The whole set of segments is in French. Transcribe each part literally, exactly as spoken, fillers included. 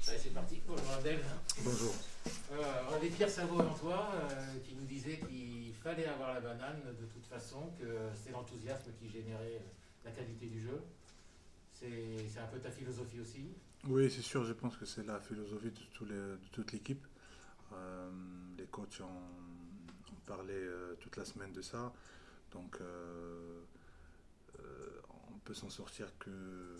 Allez, c'est parti. Bonjour Abdel. Bonjour. Euh, on avait Pierre Savo avant toi euh, qui nous disait qu'il fallait avoir la banane de toute façon, que c'est l'enthousiasme qui générait euh, la qualité du jeu. C'est c'est un peu ta philosophie aussi. Oui, c'est sûr, je pense que c'est la philosophie de, tous les- de toute l'équipe. Euh, les coachs ont, ont parlé euh, toute la semaine de ça. Donc, euh, euh, on peut s'en sortir que,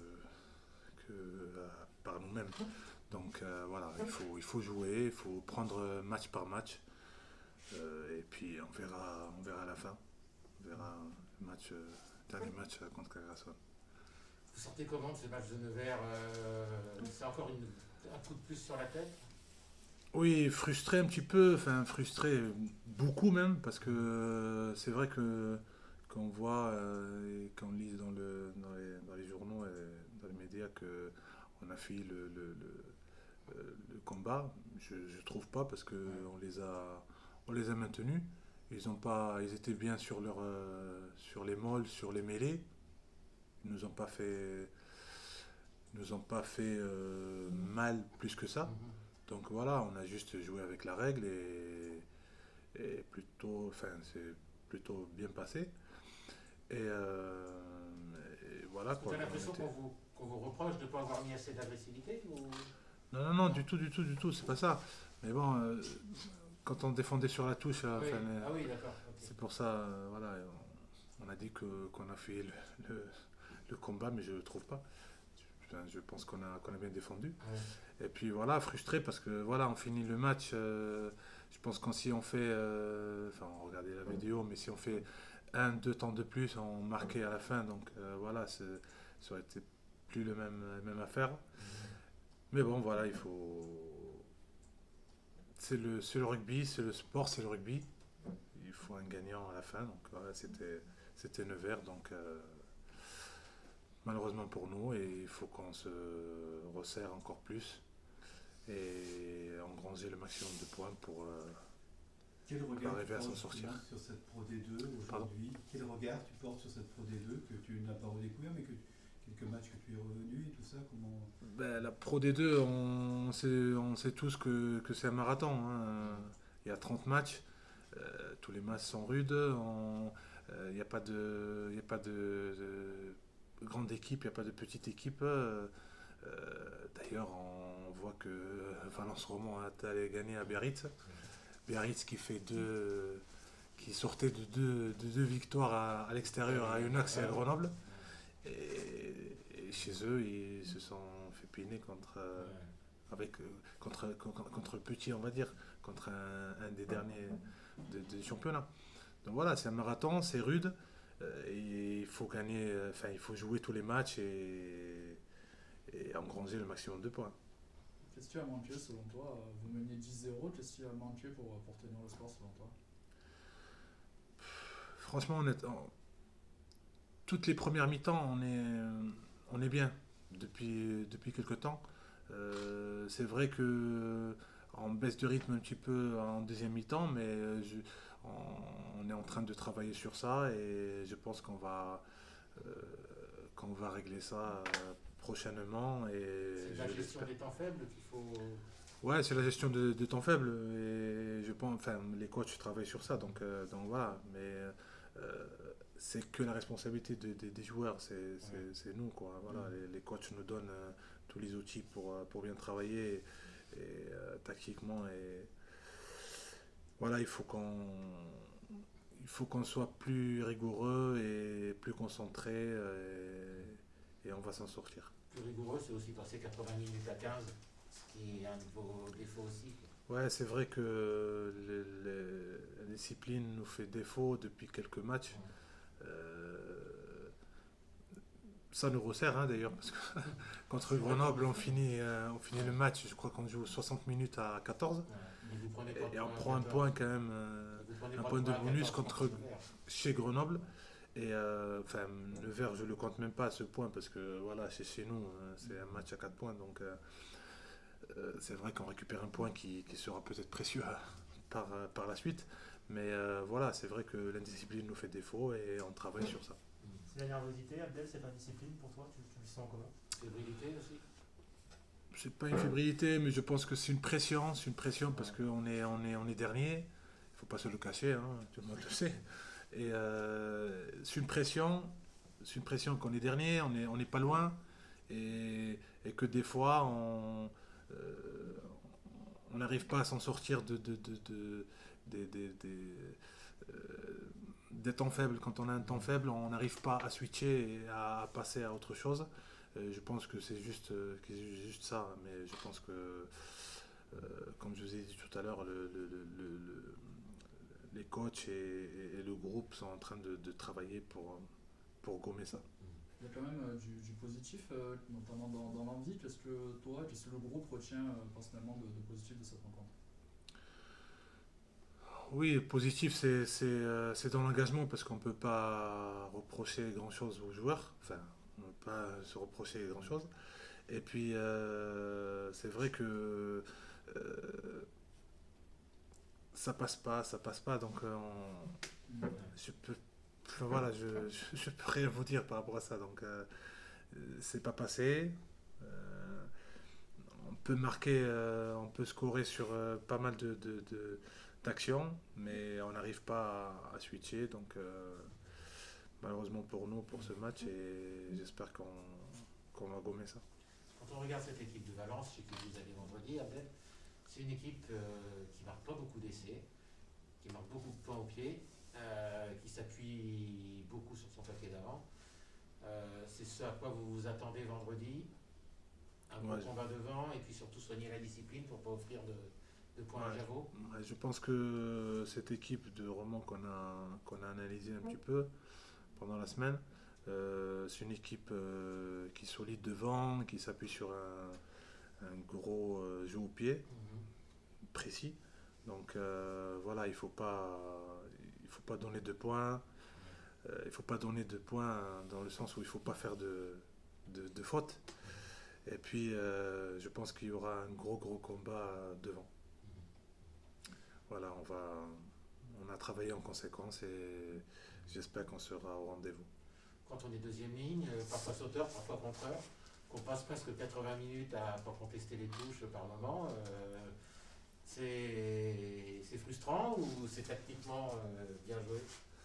que euh, par nous-mêmes. Donc, euh, voilà, il faut, il faut jouer, il faut prendre match par match. Euh, et puis, on verra, on verra à la fin. On verra le match, euh, dernier match euh, contre Carcassonne. Vous sortez comment de ce match de Nevers euh, C'est encore une, un coup de plus sur la tête? Oui, frustré un petit peu, enfin frustré beaucoup même, parce que euh, c'est vrai que quand on voit euh, et quand on lit dans, le, dans, les, dans les journaux et dans les médias que on a fui le, le, le, euh, le combat, je, je trouve pas parce que on les a on les a maintenus. Ils ont pas, ils étaient bien sur leur euh, sur les molles, sur les mêlées. Ils nous ont pas fait ils nous ont pas fait euh, mal plus que ça. Mhm. Donc voilà, on a juste joué avec la règle et, et plutôt, enfin, c'est plutôt bien passé. Et, euh, et voilà Est-ce que tu quoi. as On l'impression était... qu'on vous, qu'on vous reproche de ne pas avoir mis assez d'agressivité ou... Non, non, non, Non. du tout, du tout, du tout, c'est pas ça. Mais bon, euh, quand on défendait sur la touche, euh, Oui. enfin, euh, Ah oui, d'accord. Ok. c'est pour ça, euh, voilà, on, on a dit que, qu'on a fait le, le, le combat, mais je le trouve pas. Enfin, je pense qu'on a, qu'on a bien défendu. Ouais. Et puis voilà, frustré parce que voilà, on finit le match. Euh, je pense qu'en si on fait, euh, enfin, on regardait la vidéo, mais si on fait un, deux temps de plus, on marquait à la fin. Donc euh, voilà, ça aurait été plus le même, la même affaire. Mais bon, voilà, il faut. C'est le, c'est le rugby, c'est le sport, c'est le rugby. Il faut un gagnant à la fin. Donc voilà, c'était, c'était Nevers. Donc euh, malheureusement pour nous, et il faut qu'on se resserre encore plus et engranger le maximum de points pour, euh, Quel pour regard tu arriver à s'en portes sortir. justement sur cette Pro D deux Pardon. aujourd'hui? Quel regard tu portes sur cette Pro D deux que tu n'as pas redécouvert, mais que quelques matchs que tu es revenu et tout ça, comment... Ben, la Pro D deux, on sait, on sait tous que, que c'est un marathon. Hein. Il y a trente matchs, euh, tous les matchs sont rudes, on- euh, il n'y a pas de, il y a pas de, de grande équipe, il n'y a pas de petite équipe. euh, euh, D'ailleurs, on voit que Valence Roman a allé gagner à Biarritz. Biarritz qui fait deux, qui sortait de deux, de deux victoires à, à l'extérieur, à Yonax et à Grenoble. Et, et chez eux, ils se sont fait piner contre, euh, Ouais. avec, euh, contre, contre, contre le petit, on va dire, contre un, un des derniers de- des championnats. Donc voilà, c'est un marathon, c'est rude. euh, et il faut gagner, euh, enfin, il faut jouer tous les matchs et, et engranger le maximum de points. Qu'est-ce qu'il y a à manquer selon toi? Vous meniez dix zéro, qu'est-ce qu'il y a à manquer pour, pour tenir le score selon toi? Franchement, on est, en- toutes les premières mi-temps, on est, on est bien depuis, depuis quelques temps. Euh, c'est vrai que on baisse de rythme un petit peu en deuxième mi-temps, mais euh, je- on, on est en train de travailler sur ça et je pense qu'on va, euh, qu'on va régler ça euh, prochainement. Et C'est je la gestion l'espère. des temps faibles qu'il faut... Ouais, c'est la gestion de, de temps faible et je pense, enfin, les coachs travaillent sur ça, donc, euh, donc voilà. Mais euh, c'est que la responsabilité de- de- des joueurs, c'est c'est- Ouais. c'est nous, quoi. Voilà, Mm. les, les coachs nous donnent euh, tous les outils pour, euh, pour bien travailler et, euh, tactiquement et voilà, il faut qu'on il faut qu'on soit plus rigoureux et plus concentré euh, et, et on va s'en sortir. Plus rigoureux, c'est aussi passer quatre-vingts minutes à quinze, ce qui est un de vos défauts aussi. Ouais, c'est vrai que le- le- la discipline nous fait défaut depuis quelques matchs. Euh, Ça nous resserre hein, d'ailleurs, parce que contre Grenoble, on finit, euh, on finit le match, je crois qu'on joue soixante minutes à quatorze. Ouais. Mais vous prenez pas de Et on points à prend un quatorze. point quand même, euh, Vous prenez un pas point de points à bonus quatorze contre Nevers. chez Grenoble. Et euh, enfin, le vert, je le compte même pas à ce point, parce que voilà, c'est chez nous, hein, c'est un match à quatre points, donc euh, euh, c'est vrai qu'on récupère un point qui, qui sera peut-être précieux à- par, euh, par la suite. Mais euh, voilà, c'est vrai que l'indiscipline nous fait défaut et on travaille sur ça. C'est la nervosité, Abdel, c'est pas discipline pour toi, tu, tu le sens comment? Fébrilité aussi. c'est pas une fébrilité, mais je pense que c'est une pression, c'est une pression parce qu'on est, on est, on est dernier. Il faut pas se le cacher, hein, tout le monde le sait. Et euh, c'est une pression, c'est une pression qu'on est dernier, on est, on n'est pas loin, et, et que des fois on euh, on n'arrive pas à s'en sortir de, de, de, de, de, de, de euh, des temps faibles. Quand on a un temps faible, on n'arrive pas à switcher et à passer à autre chose. Euh, je pense que c'est juste, euh, que c'est juste ça, mais je pense que, euh, comme je vous ai dit tout à l'heure, le, le, le, le, les coachs et, et, et le groupe sont en train de, de travailler pour, pour gommer ça. Il y a quand même euh, du, du positif, euh, notamment dans, dans l'envie. Qu'est-ce que toi, qu'est-ce que le groupe retient euh, personnellement de, de positif de cette rencontre? Oui, positif, c'est, c'est, euh, c'est dans l'engagement parce qu'on ne peut pas reprocher grand-chose aux joueurs. Enfin, on ne peut pas se reprocher grand-chose. Et puis, euh, c'est vrai que euh, ça passe pas, ça passe pas. Donc, euh, on, je peux, voilà, je, je, je peux rien vous dire par rapport à ça. Donc, euh, c'est pas passé. Euh, on peut marquer, euh, on peut scorer sur euh, pas mal de, de, de d'action, mais on n'arrive pas à, à switcher, donc euh, malheureusement pour nous, pour ce match, et j'espère qu'on, qu'on va gommer ça. Quand on regarde cette équipe de Valence, je sais que vous allez vendredi, Abdel, c'est une équipe euh, qui marque pas beaucoup d'essais, qui marque beaucoup de points au pied, euh, qui s'appuie beaucoup sur son paquet d'avant. Euh, c'est ce à quoi vous vous attendez vendredi, un bon ouais, combat devant, et puis surtout soigner la discipline pour ne pas offrir de de points ouais, à Javot. Ouais, je pense que cette équipe de Romans qu'on a, qu'on a analysé un petit peu pendant la semaine, euh, c'est une équipe euh, qui est solide devant, qui s'appuie sur un, un gros euh, jeu au pied, mm-hmm. précis. Donc euh, voilà, il ne faut pas, il faut pas donner de points. Euh, il ne faut pas donner de points dans le sens où il ne faut pas faire de, de, de fautes. Et puis euh, je pense qu'il y aura un gros gros combat devant. Voilà, on, va, on a travaillé en conséquence et j'espère qu'on sera au rendez-vous. Quand on est deuxième ligne, parfois sauteur, parfois contreur, qu'on passe presque quatre-vingts minutes à pas contester les touches par moment, euh, c'est, c'est frustrant ou c'est tactiquement euh, bien joué?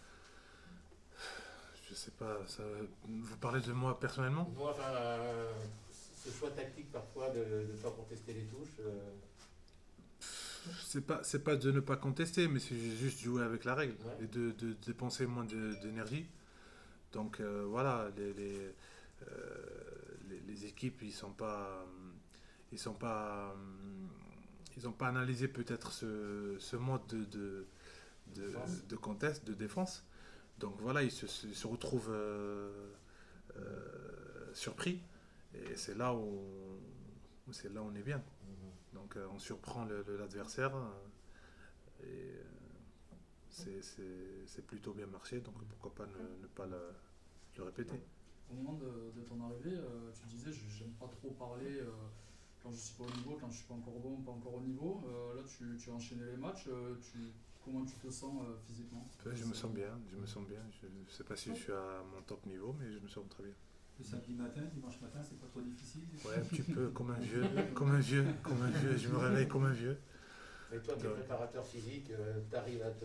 Je sais pas, ça, vous parlez de moi personnellement? Moi, enfin, euh, ce choix tactique parfois de ne pas contester les touches. Euh, C'est pas, c'est pas de ne pas contester, mais c'est juste jouer avec la règle ouais. et de, de dépenser moins de, d'énergie. Donc euh, voilà, les, les, euh, les, les équipes, ils sont pas, ils sont pas, ils ont pas analysé peut-être ce, ce mode de, de, de, de contest, de défense. Donc voilà, ils se, se retrouvent euh, euh, surpris, et c'est là où, c'est là où on est bien. Donc euh, on surprend le, le, l'adversaire euh, et euh, c'est, c'est, c'est plutôt bien marché, donc pourquoi pas ne, ne pas le, le répéter. Au moment de, de ton arrivée, euh, tu disais je j'aime pas trop parler euh, quand je suis pas au niveau, quand je suis pas encore bon, pas encore au niveau. Euh, là tu, tu as enchaîné les matchs, euh, tu, comment tu te sens euh, physiquement? Je c'est... me sens bien, je me sens bien. Je ne sais pas si je suis à mon top niveau, mais je me sens très bien. Le samedi matin, dimanche matin, c'est pas trop difficile? Ouais, un petit peu, comme un vieux, comme un vieux, comme un vieux, je me réveille comme un vieux. Et toi, tu es préparateur physique, euh, tu arrives à te,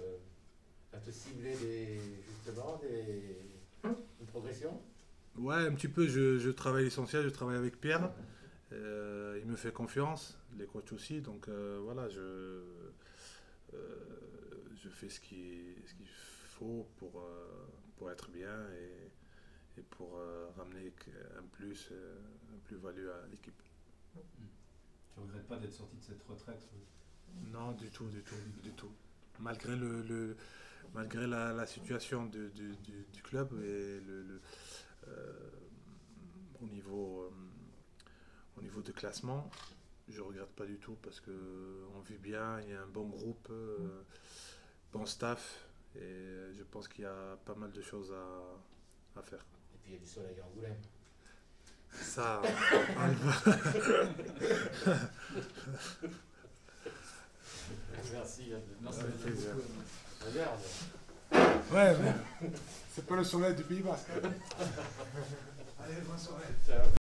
à te cibler des, justement des, une progression? Ouais, un petit peu, je, je travaille l'essentiel, je travaille avec Pierre, euh, il me fait confiance, les coachs aussi, donc euh, voilà, je, euh, je fais ce qu'il, ce qu'il faut pour, euh, pour être bien et et pour euh, ramener un plus, euh, un plus-value à l'équipe. Tu ne regrettes pas d'être sorti de cette retraite? Non, du tout, du tout, du tout. Malgré, le, le, malgré la, la situation de, du, du, du club et le, le, euh, au, niveau, euh, au niveau de classement, je ne regrette pas du tout parce qu'on vit bien, il y a un bon groupe, euh, bon staff et je pense qu'il y a pas mal de choses à, à faire. Il y a du soleil à Angoulême. Ça, on y va. Merci. Merci. plaisir. Regarde. Ouais, mais c'est pas le soleil du Pays Basque. Allez, bonne soirée. Ciao.